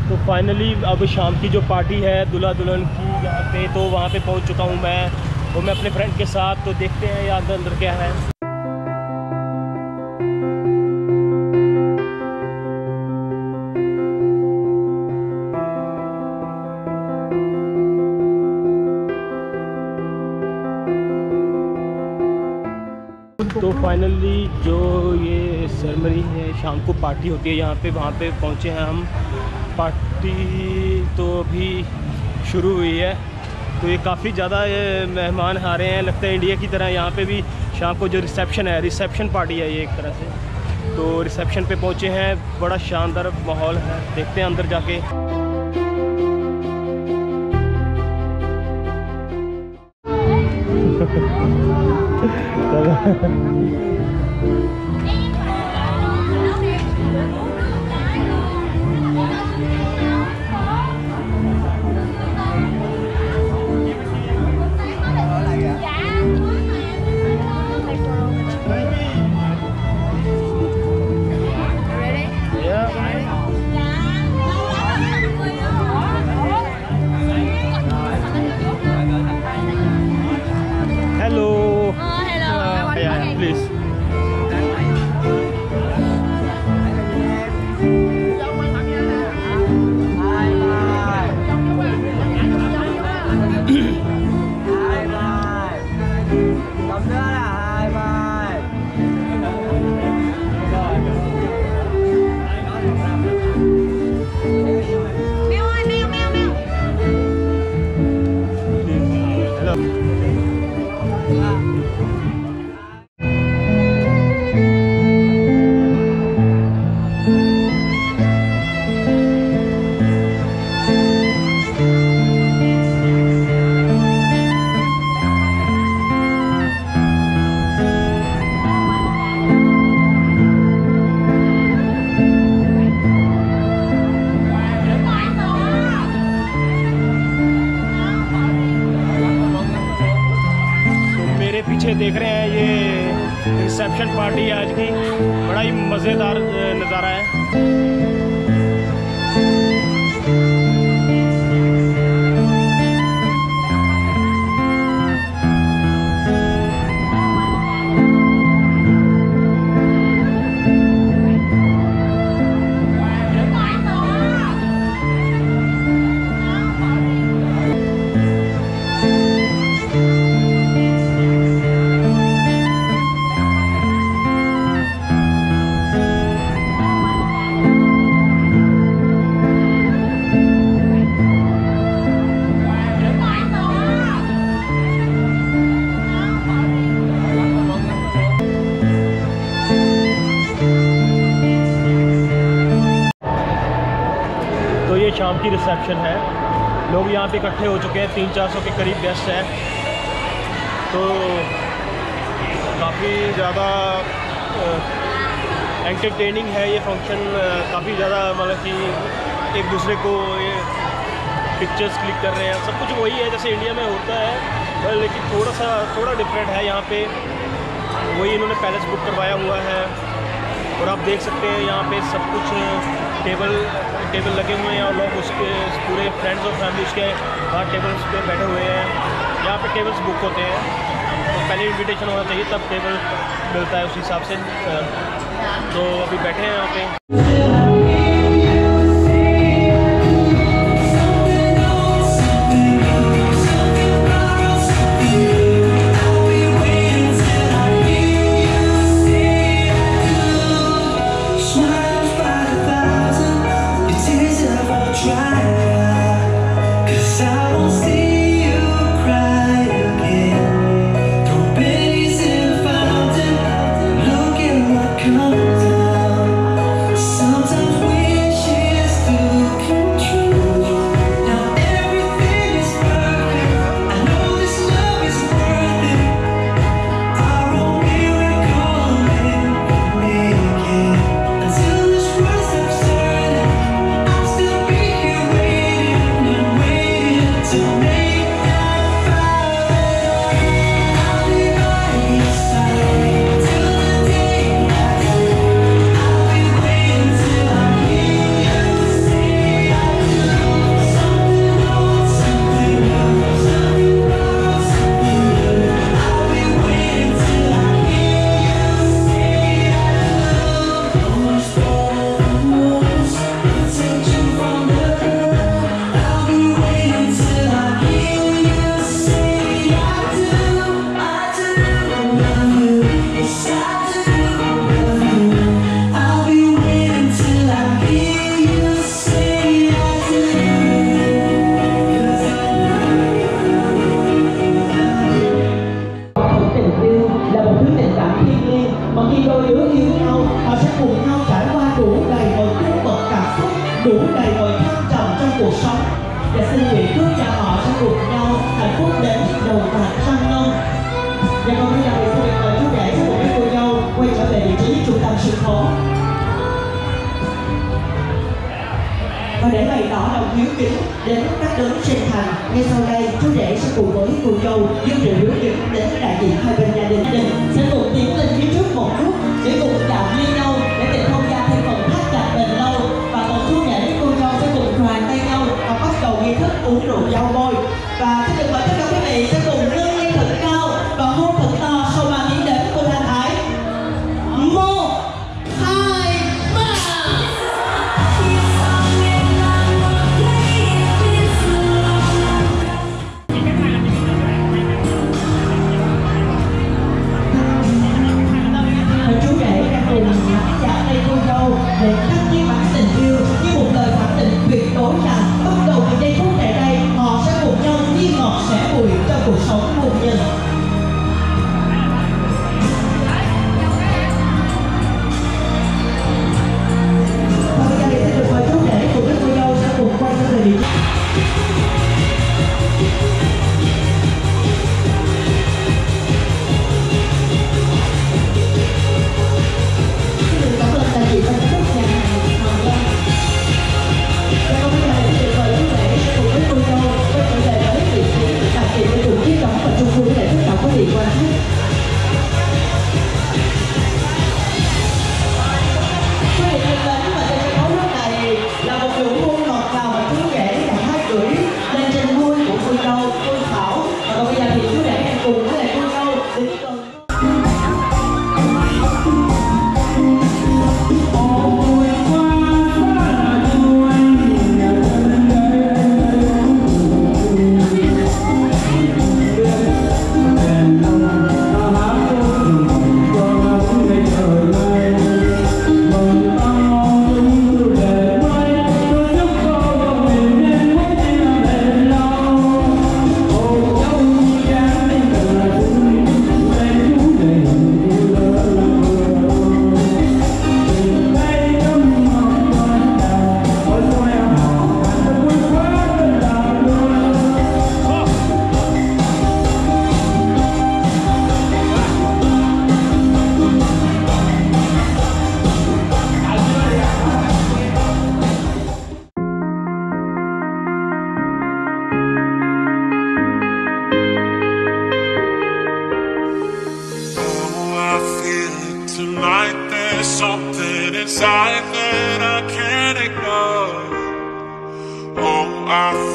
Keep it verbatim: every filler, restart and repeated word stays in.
तो फाइनली अब शाम की जो पार्टी है दूल्हा दुल्हन की यहाँ पे, तो वहाँ पे पहुँच चुका हूँ मैं, वो मैं अपने फ्रेंड के साथ। तो देखते हैं यहाँ अंदर अंदर क्या है। तो फाइनली जो ये सेरेमनी है, शाम को पार्टी होती है यहाँ पे, वहाँ पे पहुँचे हैं हम। पार्टी तो अभी शुरू हुई है। तो ये काफ़ी ज़्यादा ये मेहमान आ रहे हैं, लगता है इंडिया की तरह। यहाँ पे भी शाम को जो रिसेप्शन है, रिसेप्शन पार्टी है ये एक तरह से। तो रिसेप्शन पे पहुँचे हैं, बड़ा शानदार माहौल है, देखते हैं अंदर जाके। देख रहे हैं ये रिसेप्शन पार्टी है आज की, बड़ा ही मज़ेदार नज़ारा है। शाम की रिसेप्शन है, लोग यहाँ पे इकट्ठे हो चुके हैं, तीन चार सौ के करीब गेस्ट हैं। तो काफ़ी ज़्यादा एंटरटेनिंग है ये फंक्शन, काफ़ी ज़्यादा मतलब कि एक दूसरे को ये पिक्चर्स क्लिक कर रहे हैं। सब कुछ वही है जैसे इंडिया में होता है, लेकिन थोड़ा सा थोड़ा डिफरेंट है यहाँ पे। वही इन्होंने पैलेस बुक करवाया हुआ है और आप देख सकते हैं यहाँ पे सब कुछ टेबल टेबल लगे हुए हैं और लोग उसके पूरे फ्रेंड्स और फैमिली उसके बाहर टेबल्स पे बैठे हुए हैं। यहाँ पे टेबल्स बुक होते हैं, तो पहले इनविटेशन होना चाहिए तब टेबल मिलता है उस हिसाब से। तो अभी बैठे हैं यहाँ पे। Until this world stops turning, I'll still be here. hội thăng trầm trong cuộc sống và xin nguyện chúc cho họ sẽ cùng nhau hạnh phúc đến đầu bạc răng long. Và còn bây giờ thì xin được mời chú rể sẽ cùng với cô dâu quay trở về vị trí trung tâm sân khấu. Và để bày tỏ lòng hiếu kính đến các đấng sinh thành, ngay sau đây chú rể sẽ cùng với cô dâu dâng rượu hiếu kính đến đại diện hai bên gia đình sẽ cùng tiến lên phía trước một bước để cùng chạm ly nhau để tình thông gia thêm phần thắt chặt bền lâu. Và còn chú rể cô dâu sẽ cùng đoàn tay nhau và bắt đầu nghi thức uống rượu giao môi. Và xin được mời tất cả quý vị sẽ cùng nâng ly thật cao và hôn thật to sau màn diễn đến của Thanh Thái. Một, hai, ba. Chú rể đang cùng chạm tay cô dâu để khắc ghi bản tình yêu như một lời khẳng định tuyệt đối rằng bắt đầu từ giây phút tại đây họ sẽ cùng nhau chia ngọt sẻ bùi cho cuộc sống hôn nhân. Và bây giờ thì xin được mời chú rể cùng với cô dâu sẽ cùng quay trở về vị trí. Something inside that I can't ignore. Oh, I